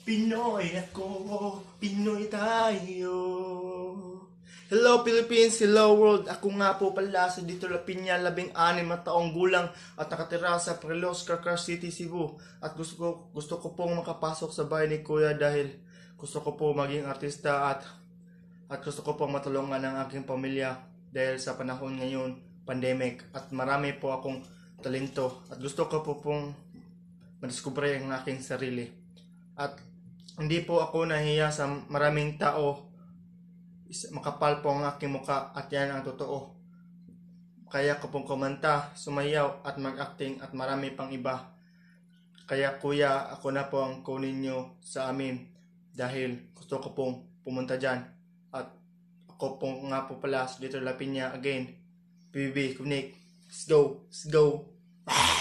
Pinoy ako, Pinoy tayo. Hello Philippines, hello world. Ako nga po pala si Dito Lapinya, 16 na taong gulang at nakatira sa Prelos, Carcar City, Cebu. At gusto ko pong makapasok sa bahay ni Kuya dahil gusto ko po maging artista at gusto ko pong matulungan ang aking pamilya dahil sa panahon ngayon, pandemic, at marami po akong talento at gusto ko po pong madiskubre ang aking sarili. At hindi po ako nahiya sa maraming tao. Makapal po ang aking muka at yan ang totoo. Kaya ko pong kumanta, sumayaw at mag-acting at marami pang iba. Kaya kuya, ako na po ang kunin nyo sa amin dahil gusto ko pong pumunta dyan. At ako pong nga po pala, Dito Lapinya again. PBB, Kunik, let's go, let's go.